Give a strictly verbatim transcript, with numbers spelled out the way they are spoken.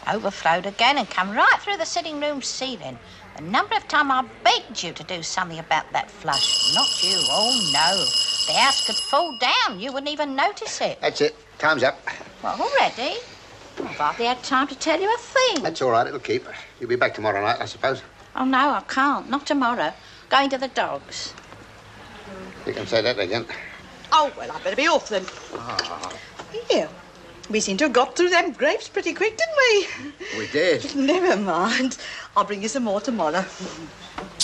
overflowed again and come right through the sitting room ceiling. The number of times I begged you to do something about that flush. Not you, oh no. The house could fall down. You wouldn't even notice it. That's it. Time's up. Well, already? I've hardly had time to tell you a thing. That's all right, it'll keep. You'll be back tomorrow night, I suppose. Oh, no, I can't. Not tomorrow. Going to the dogs. You can say that again. Oh, well, I'd better be off then. Ah. Here. We seem to have got through them grapes pretty quick, didn't we? We did. Never mind. I'll bring you some more tomorrow.